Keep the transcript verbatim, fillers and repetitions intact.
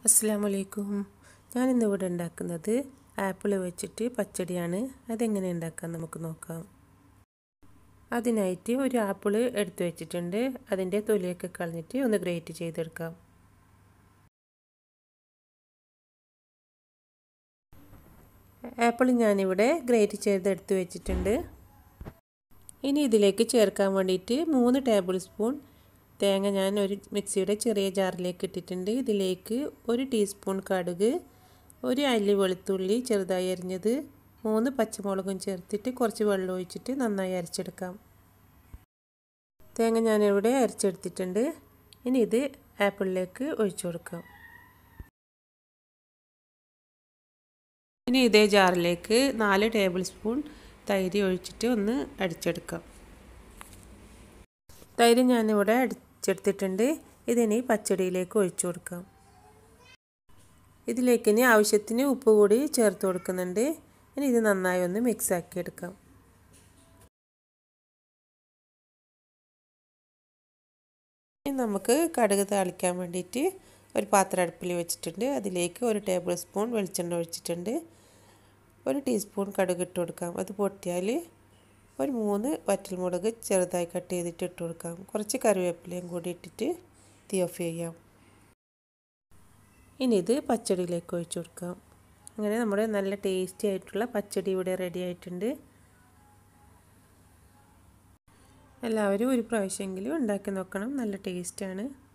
അസ്സലാമു അലൈക്കും. ഞാനിന്നിവിടെ ഉണ്ടാക്കുന്നത് ആപ്പിൾ വെച്ചിട്ട് പച്ചടിയാണ്. അതെങ്ങനെ ഉണ്ടാക്കാൻ നമുക്ക് നോക്കാം. അതിനായിട്ട് ഒരു ആപ്പിൾ എടുത്തു വെച്ചിട്ടുണ്ട്. അതിൻ്റെ തൊലിയൊക്കെ കളഞ്ഞിട്ട് ഒന്ന് ഗ്രേറ്റ് ചെയ്തെടുക്കാം. ആപ്പിൾ ഞാനിവിടെ ഗ്രേറ്റ് ചെയ്തെടുത്ത് വെച്ചിട്ടുണ്ട്. ഇനി ഇതിലേക്ക് ചേർക്കാൻ വേണ്ടിയിട്ട് മൂന്ന് ടേബിൾ സ്പൂൺ തേങ്ങ ഞാൻ ഒരു മിക്സിയുടെ ചെറിയ ജാറിലേക്ക് ഇട്ടിട്ടുണ്ട്. ഇതിലേക്ക് ഒരു ടീസ്പൂൺ കടുക്, ഒരു അല്ലി വെളുത്തുള്ളി ചെറുതായി അരിഞ്ഞത്, മൂന്ന് പച്ചമുളകും ചേർത്തിട്ട് കുറച്ച് വെള്ളം ഒഴിച്ചിട്ട് നന്നായി അരച്ചെടുക്കാം. തേങ്ങ ഞാനിവിടെ അരച്ചെടുത്തിട്ടുണ്ട്. ഇനി ഇത് ആപ്പിളിലേക്ക് ഒഴിച്ചു കൊടുക്കാം. ഇനി ഇതേ ജാറിലേക്ക് നാല് ടേബിൾ സ്പൂൺ തൈര് ഒഴിച്ചിട്ട് ഒന്ന് അടിച്ചെടുക്കാം. തൈര് ഞാനിവിടെ അടിച്ചെടുത്തിട്ടുണ്ട്. ഇതിനി പച്ചടിയിലേക്ക് ഒഴിച്ചു കൊടുക്കാം. ഇതിലേക്ക് ഇനി ആവശ്യത്തിന് ഉപ്പ് കൂടി ചേർത്ത് കൊടുക്കുന്നുണ്ട്. ഇനി ഇത് നന്നായി ഒന്ന് മിക്സ് ആക്കി എടുക്കാം. ഇനി നമുക്ക് കടുക് താളിക്കാൻ വേണ്ടിയിട്ട് ഒരു പാത്രം അടുപ്പിൽ വെച്ചിട്ടുണ്ട്. അതിലേക്ക് ഒരു ടേബിൾ സ്പൂൺ വെളിച്ചെണ്ണ ഒഴിച്ചിട്ടുണ്ട്. ഒരു ടീസ്പൂൺ കടുക് ഇട്ട് കൊടുക്കാം. അത് പൊട്ടിയാൽ ഒരു മൂന്ന് വറ്റൽമുളക് ചെറുതായി കട്ട് ചെയ്തിട്ട് ഇട്ട് കൊടുക്കാം. കുറച്ച് കറിവേപ്പിലയും കൂടി ഇട്ടിട്ട് തീ ഓഫ് ചെയ്യാം. ഇനി ഇത് പച്ചടിയിലേക്ക് ഒഴിച്ചു കൊടുക്കാം. അങ്ങനെ നമ്മുടെ നല്ല ടേസ്റ്റി ആയിട്ടുള്ള പച്ചടി ഇവിടെ റെഡി ആയിട്ടുണ്ട്. എല്ലാവരും ഒരു പ്രാവശ്യമെങ്കിലും ഉണ്ടാക്കി നോക്കണം. നല്ല ടേസ്റ്റാണ്.